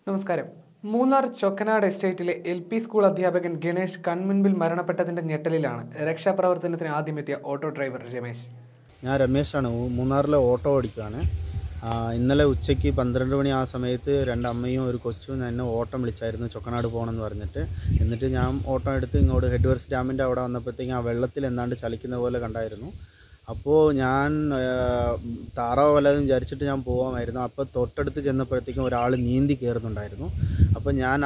നമസ്കാരം. മൂന്നാർ ചൊക്കനാട് എസ്റ്റേറ്റിലെ LP. School അധ്യാപകൻ ഗണേഷ് കൺമുൻപിൽ മരണപ്പെട്ടതിന്റെ ഞെട്ടലിലാണ് രക്ഷാപ്രവർത്തനത്തിന് ആദ്യമെത്തിയ ഓട്ടോ ഡ്രൈവർ രമേശ്. ഞാൻ രമേശാണ്. മൂന്നാറിലെ ഓട്ടോ ഓടിക്കുകയാണ്. ഇന്നലെ ഉച്ചയ്ക്ക് 12 മണി ആ സമയത്ത് രണ്ടമ്മയും ഒരു കൊച്ചും എന്നെ ഓട്ടം വിളിച്ചായിരുന്നു ചൊക്കനാട് പോകണമെന്ന് പറഞ്ഞിട്ട്. എന്നിട്ട് ഞാൻ ഓട്ടം എടുത്ത് ഇങ്ങോട്ട് ഹെഡ്വേർസ് ഡാമിൻ്റെ അവിടെ വന്നപ്പോഴത്തേക്കും ആ വെള്ളത്തിൽ എന്താണ്ട് ചലിക്കുന്ന പോലെ കണ്ടായിരുന്നു. അപ്പോൾ ഞാൻ താറാവ് വല്ലതും വിചാരിച്ചിട്ട് ഞാൻ പോകാമായിരുന്നു. അപ്പോൾ തൊട്ടടുത്ത് ചെന്നപ്പോഴത്തേക്കും ഒരാൾ നീന്തി കയറുന്നുണ്ടായിരുന്നു. അപ്പോൾ ഞാൻ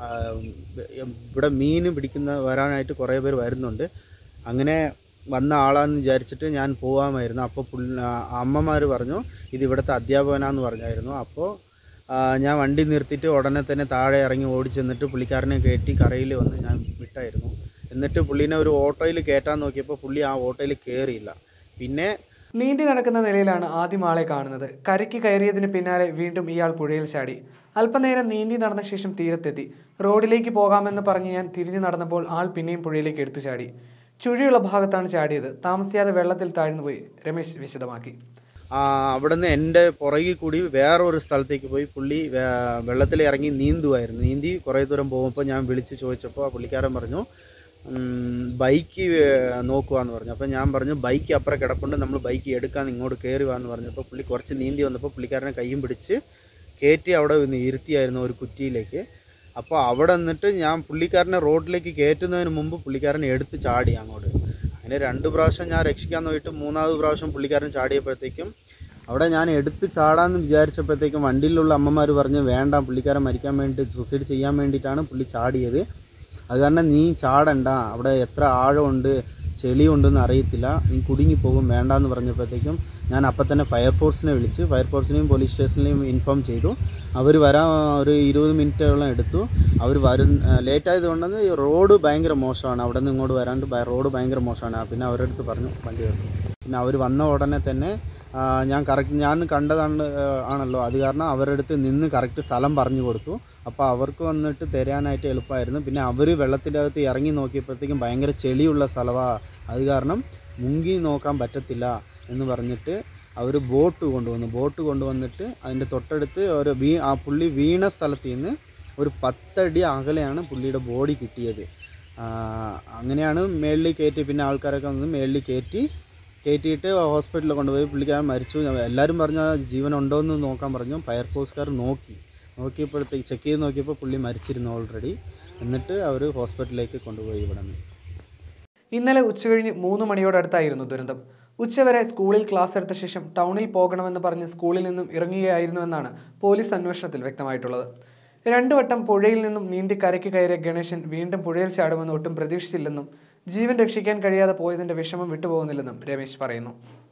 ഇവിടെ മീൻ വരാനായിട്ട് കുറേ പേർ വരുന്നുണ്ട്. അങ്ങനെ വന്ന ആളാണെന്ന് വിചാരിച്ചിട്ട് ഞാൻ പോകാമായിരുന്നു. അപ്പോൾ അമ്മമാർ പറഞ്ഞു ഇത് ഇവിടുത്തെ അധ്യാപകനാന്ന് പറഞ്ഞായിരുന്നു. അപ്പോൾ ഞാൻ വണ്ടി നിർത്തിയിട്ട് ഉടനെ തന്നെ താഴെ ഇറങ്ങി ഓടിച്ചെന്നിട്ട് പുള്ളിക്കാരനെ കയറ്റി കരയിൽ വന്ന് ഞാൻ വിട്ടായിരുന്നു. എന്നിട്ട് പുള്ളീനെ ഒരു ഓട്ടോയിൽ കയറ്റാൻ നോക്കിയപ്പോൾ പുള്ളി ആ ഓട്ടോയിൽ കയറിയില്ല. പിന്നെ നീന്തി നടക്കുന്ന നിലയിലാണ് ആദ്യം ആളെ കാണുന്നത്. കരയ്ക്ക് കയറിയതിന് പിന്നാലെ വീണ്ടും ഇയാൾ പുഴയിൽ ചാടി. അല്പനേരം നീന്തി നടന്ന ശേഷം തീരത്തെത്തി. റോഡിലേക്ക് പോകാമെന്ന് പറഞ്ഞ് ഞാൻ തിരിഞ്ഞു നടന്നപ്പോൾ ആൾ പിന്നെയും പുഴയിലേക്ക് എടുത്തു ചാടി. ചുഴിയുള്ള ഭാഗത്താണ് ചാടിയത്. താമസിയാതെ വെള്ളത്തിൽ താഴ്ന്നുപോയി. രമേശ് വിശദമാക്കി. അവിടെ നിന്ന് എൻ്റെ പുറകിൽ കൂടി വേറൊരു സ്ഥലത്തേക്ക് പോയി പുള്ളി വെള്ളത്തിൽ ഇറങ്ങി നീന്തുമായിരുന്നു. നീന്തി കുറേ ദൂരം പോകുമ്പോൾ ഞാൻ വിളിച്ച് ചോദിച്ചപ്പോൾ പുള്ളിക്കാരൻ പറഞ്ഞു ബൈക്ക് നോക്കുവാന്ന് പറഞ്ഞു. അപ്പോൾ ഞാൻ പറഞ്ഞു ബൈക്ക് അപ്പുറം കിടപ്പുണ്ട്, നമ്മൾ ബൈക്ക് എടുക്കാൻ ഇങ്ങോട്ട് കയറി വാന്ന് പറഞ്ഞപ്പോൾ പുള്ളി കുറച്ച് നീന്തി വന്നപ്പോൾ പുള്ളിക്കാരനെ കയ്യും പിടിച്ച് കയറ്റി അവിടെ ഇരുത്തിയായിരുന്നു ഒരു കുറ്റിയിലേക്ക്. അപ്പോൾ അവിടെ നിന്നിട്ട് ഞാൻ പുള്ളിക്കാരനെ റോഡിലേക്ക് കയറ്റുന്നതിന് മുമ്പ് പുള്ളിക്കാരനെ എടുത്ത് ചാടി അങ്ങോട്ട്. അങ്ങനെ 2 പ്രാവശ്യം ഞാൻ രക്ഷിക്കാൻ നോക്കിയിട്ട് 3ാമത് പ്രാവശ്യം പുള്ളിക്കാരൻ ചാടിയപ്പോഴത്തേക്കും അവിടെ ഞാൻ എടുത്ത് ചാടാമെന്ന് വിചാരിച്ചപ്പോഴത്തേക്കും വണ്ടിയിലുള്ള അമ്മമാർ പറഞ്ഞു വേണ്ട, പുള്ളിക്കാരൻ മരിക്കാൻ വേണ്ടിയിട്ട് സൂസൈഡ് ചെയ്യാൻ വേണ്ടിയിട്ടാണ് പുള്ളി ചാടിയത്. അത് കാരണം നീ ചാടണ്ട, അവിടെ എത്ര ആഴമുണ്ട് ചെളിയുണ്ടെന്ന് അറിയത്തില്ല, നീ കുടുങ്ങിപ്പോകും, വേണ്ടാന്ന് പറഞ്ഞപ്പോഴത്തേക്കും ഞാൻ അപ്പം തന്നെ ഫയർഫോഴ്സിനെ വിളിച്ച് ഫയർഫോഴ്സിനെയും പോലീസ് സ്റ്റേഷനിലെയും ഇൻഫോം ചെയ്തു. അവർ വരാൻ ഒരു 20 മിനിറ്റോളം എടുത്തു. അവർ ലേറ്റായതുകൊണ്ടെന്ന് റോഡ് ഭയങ്കര മോശമാണ്, അവിടെ നിന്ന് ഇങ്ങോട്ട് വരാണ്ട് റോഡ് ഭയങ്കര മോശമാണ്. പിന്നെ അവരുടെ അടുത്ത് പറഞ്ഞു വണ്ടി വരും. പിന്നെ അവർ വന്ന ഉടനെ തന്നെ ഞാൻ കണ്ടതാണ് ആണല്ലോ, അത് കാരണം അവരുടെ അടുത്ത് നിന്ന് കറക്റ്റ് സ്ഥലം പറഞ്ഞു കൊടുത്തു. അപ്പോൾ അവർക്ക് വന്നിട്ട് തരാനായിട്ട് എളുപ്പമായിരുന്നു. പിന്നെ അവർ വെള്ളത്തിൻ്റെ അകത്ത് ഇറങ്ങി നോക്കിയപ്പോഴത്തേക്കും ഭയങ്കര ചെളിയുള്ള സ്ഥലമാണ്, അത് കാരണം മുങ്ങി നോക്കാൻ പറ്റത്തില്ല എന്ന് പറഞ്ഞിട്ട് അവർ ബോട്ട് കൊണ്ടുവന്നിട്ട് അതിൻ്റെ തൊട്ടടുത്ത് ആ പുള്ളി വീണ സ്ഥലത്ത് നിന്ന് ഒരു 10 അടി അകലെയാണ് പുള്ളിയുടെ ബോഡി കിട്ടിയത്. അങ്ങനെയാണ് മേളിൽ കയറ്റി. പിന്നെ ആൾക്കാരൊക്കെ വന്ന് മേളിൽ കയറ്റിയിട്ട് ഹോസ്പിറ്റലിൽ കൊണ്ടുപോയി. പുള്ളിക്കാരൻ മരിച്ചു. എല്ലാവരും പറഞ്ഞാൽ ജീവനുണ്ടോ എന്ന് നോക്കാൻ പറഞ്ഞു. ഫയർഫോഴ്സുകാർ നോക്കിയപ്പോഴത്തേക്ക് ചെക്ക് ചെയ്ത് നോക്കിയപ്പോൾ പുള്ളി മരിച്ചിരുന്നു ഓൾറെഡി. എന്നിട്ട് അവർ ഹോസ്പിറ്റലിലേക്ക് കൊണ്ടുപോയി. ഇവിടെ നിന്ന് ഇന്നലെ ഉച്ചകഴിഞ്ഞ് 3 മണിയോടടുത്തായിരുന്നു ദുരന്തം. ഉച്ചവരെ സ്കൂളിൽ ക്ലാസ് എടുത്ത ശേഷം ടൗണിൽ പോകണമെന്ന് പറഞ്ഞ് സ്കൂളിൽ നിന്നും ഇറങ്ങുകയായിരുന്നുവെന്നാണ് പോലീസ് അന്വേഷണത്തിൽ വ്യക്തമായിട്ടുള്ളത്. 2 വട്ടം പുഴയിൽ നിന്നും നീന്തി കരയ്ക്ക് കയറിയ ഗണേശൻ വീണ്ടും പുഴയിൽ ചാടുമെന്ന് ഒട്ടും പ്രതീക്ഷിച്ചില്ലെന്നും ജീവൻ രക്ഷിക്കാൻ കഴിയാതെ പോയതിന്റെ വിഷമം വിട്ടുപോകുന്നില്ലെന്നും രമേശ് പറയുന്നു.